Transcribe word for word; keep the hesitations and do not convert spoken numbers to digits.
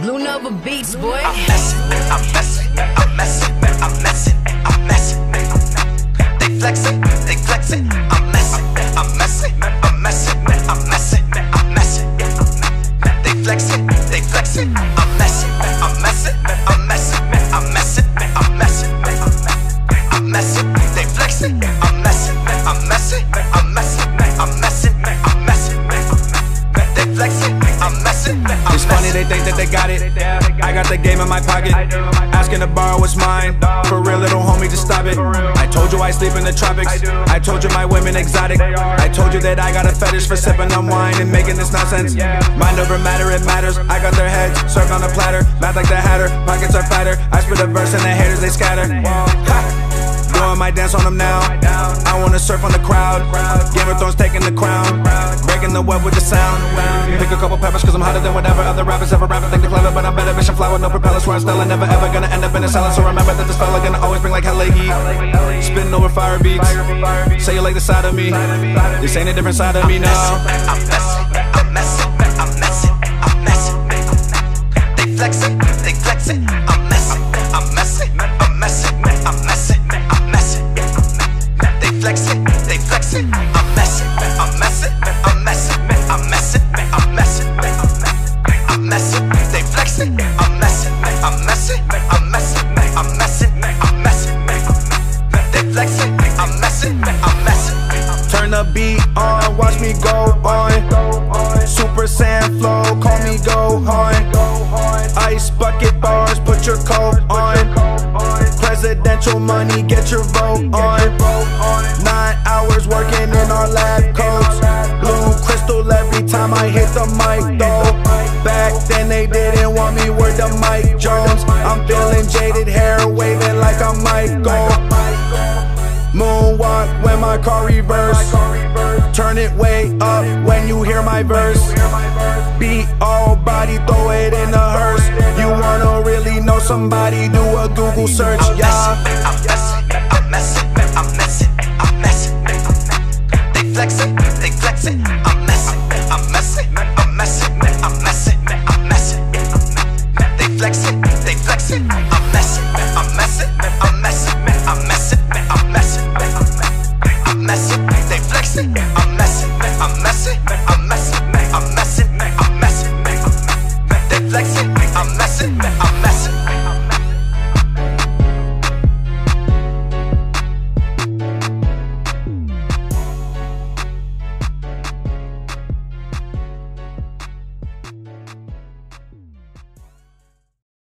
Blue Nova Beats, boy. I'm messing, I'm messing, I'm messing, I'm messing, I'm messing. They flexing, they flexing. I'm messing, I'm messing, I'm messing, I'm messing, I'm messing. They flexing, they flexing. I'm messing, I'm messing, I'm messing, I'm messing, I'm messing. I'm messing, they flexing. I'm messing, I'm messing, I'm messing, I'm messing, I'm messing. They flexing, I'm messing. It's funny they think that they got it. I got the game in my pocket. Asking to borrow what's mine. For real, little homie, just stop it. I told you I sleep in the tropics. I told you my women exotic. I told you that I got a fetish for sipping on wine and making this nonsense. Mind over matter, it matters. I got their heads served on a platter. Math like the Hatter, pockets are fatter. I spit a verse and the haters they scatter. Ha! Doing my dance on them now. I wanna surf on the crowd. Game of Thrones taking the crown. Breaking the web with the sound. Pick a couple peppers cause I'm hotter than whatever other rappers ever rap. Think they're clever but I'm better. Vision fly with no propellers. Where I'm still never ever gonna end up in a salad. So remember that this fella gonna always bring like hella heat. Spitting over fire beats. Say you like the side of me. This ain't a different side of me now. I'm messing, I'm messing, I'm messing, I'm messing. They flexing, they flexing. I'm messing, I'm messing, I'm messing, I'm messing. They flexing, they flexing. I'm messing, I'm messing, I'm messing, I'm messing, I'm messing. I'm messing, they flexing. I'm messing, I'm messing, I'm messing, I'm messing, I'm messing. They flexing, I'm messing, I'm messing. Turn the beat on, watch me go on. Super Saiyan flow, call me Gohan. Ice bucket bars, put your coat on. Presidential money, get your vote on. Nine hours working in our lab coats. Blue crystal every time I hit the mic though. Back then they didn't want me with the Mike Jones. I'm feeling jaded, hair waving like I'm Michael. Moonwalk when my car reverse. Turn it way up when you hear my verse. Beat all body, throw it in the hearse. You wanna really know somebody, do a Google search, yeah. I'm messing, I'm messing, I'm messing, I'm messing. They flexing, they flexing. I'm messing, I'm messing, I'm messing, I'm messing, I'm messing. They flexing, they flexing. I'm messing, I'm messing, I'm messing.